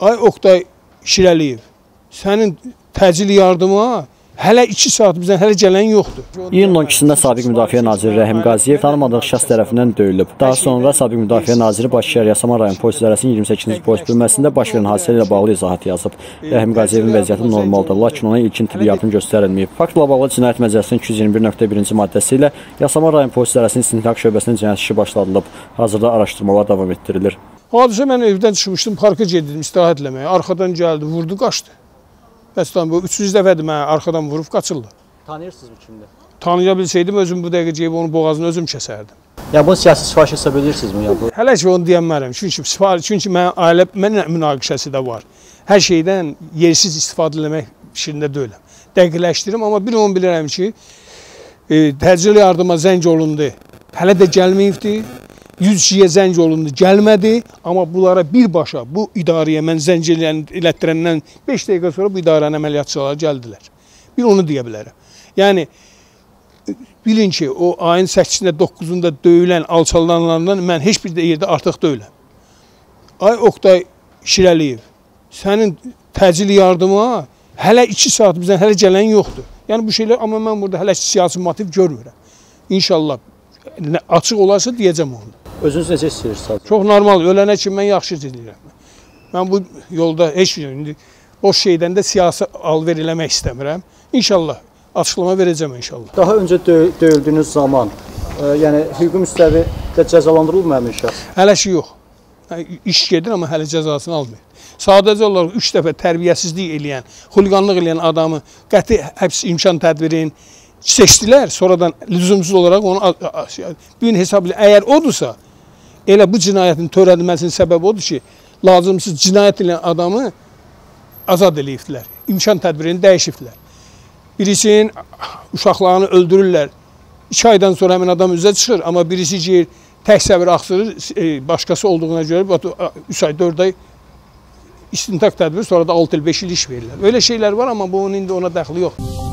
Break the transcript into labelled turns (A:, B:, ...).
A: Ay Oktay Şirəliyev, sənin təcil yardıma hələ 2 saat bizdən hələ gələn yoxdur.
B: İyunun 12-sində Sabiq Müdafiə Naziri Rəhim Qaziyev tanımadığı şəxs tərəfindən döyülüb. Daha sonra Sabiq Müdafiə Naziri Bakı Yasamal rayon polis idarəsinin 28-ci polis bölməsində baş verən hadisə ilə bağlı izahat yazıb. Rəhim Qaziyevin vəziyyəti normaldır, lakin ona ilkin tibbi yardım göstərilməyib. Faktla bağlı Cinayət Məcəlləsinin 221.1-ci maddəsi ilə Yasamal rayon polis idarəsinin istintaq şöbəsinin cinayət işi başladılıb. Hazırda araşdırmalar davam etdirilir.
A: Hadisə mən evdən çıxmışdım, parka gedirdim istirahət eləməyə. Arxadan gəldi, vurdu, qaçdı. Bəs bu 300 dəfədir mənə arxadan vurub qaçırlar.
B: Tanıyırsınızmı kimdir?
A: Tanıya bilsəydim özüm bu dəqiqə gəlib onun boğazını özüm kəsərdim.
B: Ya bu siyasi sifariş hesab edirsinizmi ya bu?
A: Hələ ki onu deyənmərəm. Çünki mənim ailə mənlə münaqişəsi də var. Hər şeydən yersiz istifadə etmək fikrində deyiləm. Dəqiqləşdirim, amma bir onu bilirəm ki, təcil yardıma zəng olundu. Hələ də gəlməyibdi. 102-yə zəng olundu, gəlmədi. Amma bunlara birbaşa bu idarəyə mən zəng elətdirəndən 5 dəqiqə sonra bu idarənin əməliyyatçıları gəldilər. Bir onu deyə bilərəm. Yəni, bilin ki, o ayın 8-də, 9-da döyülən, alçalanlardan mən heç bir yerdə artıq döyüləm. Ay Oktay Şirəliyev, sənin təcil yardıma hələ 2 saat bizdən hələ gələn yoxdur. Yəni, bu şeylər, amma mən burada hələ siyasi motiv görmürəm. İnşallah, açıq olarsa deyəcəm onu.
B: Özünüz necə istəyirsiniz?
A: Çox normal, ölənə kimi mən yaxşı istəyirəm. Mən bu yolda heç bir o şeydən də siyasi alver eləmək istəmirəm. İnşallah, açıqlama verəcəm inşallah.
B: Daha öncə döyüldüyünüz zaman, yəni hüquqi müstəvi də cəzalandırılmayan şəxs?
A: Hələ ki yox. İş gedir, amma hələ cəzasını almıyor. Sadəcə olaraq 3 dəfə tərbiyəsizlik eləyən, xuliqanlıq eləyən adamı qəti həbs imkan tədbirin seçdilər, sonradan lüzumsuz olaraq onu bir gün hesab edir. Əgər odursa, elə bu cinayətin törədilməsinin səbəbi odur ki, lazımsız cinayət edən adamı azad eləyibdilər, imkan tədbirini dəyişibdilər. Birisinin uşaqlarını öldürürlər, 2 aydan sonra həmin adam üzə çıxır, amma birisi ki, tək səvir axsırır, başqası olduğuna görə 3 ay, 4 ay istintaq tədbiri, sonra da 6 il, 5 il iş verirlər. Öyle şeylər var, amma bunun indi ona dəxli yoxdur.